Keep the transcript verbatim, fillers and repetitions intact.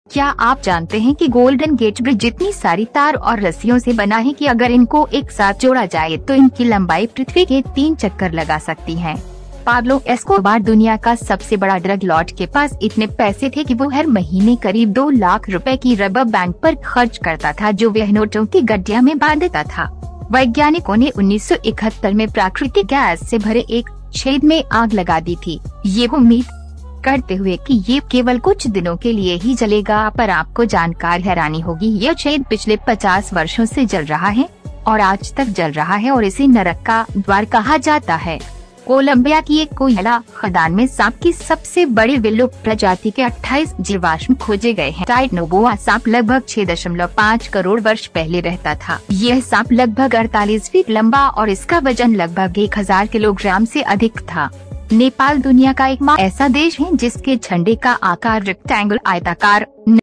क्या आप जानते हैं कि गोल्डन गेट ब्रिज इतनी सारी तार और रस्सियों से बना है कि अगर इनको एक साथ जोड़ा जाए तो इनकी लंबाई पृथ्वी के तीन चक्कर लगा सकती है। पाब्लो एस्कोबार दुनिया का सबसे बड़ा ड्रग लॉर्ड के पास इतने पैसे थे कि वो हर महीने करीब दो लाख रुपए की रबर बैंड पर खर्च करता था, जो वह नोटों की गड्डिया में बांधता था। वैज्ञानिकों ने उन्नीस सौ इकहत्तर में प्राकृतिक गैस से भरे एक छेद में आग लगा दी थी, ये उम्मीद करते हुए कि ये केवल कुछ दिनों के लिए ही जलेगा, पर आपको जानकर हैरानी होगी यह छेद पिछले पचास वर्षों से जल रहा है और आज तक जल रहा है और इसे नरक का द्वार कहा जाता है। कोलंबिया की एक कोयला खदान में सांप की सबसे बड़ी विलुप्त प्रजाति के अट्ठाईस जीवाश्म खोजे गए हैं। टाइटनोबोआ सांप लगभग छह दशमलव पाँच करोड़ वर्ष पहले रहता था। यह सांप लगभग अड़तालीस फीट लंबा और इसका वजन लगभग एक हजार किलोग्राम से अधिक था। नेपाल दुनिया का एक ऐसा देश है जिसके झंडे का आकार रेक्टेंगल आयताकार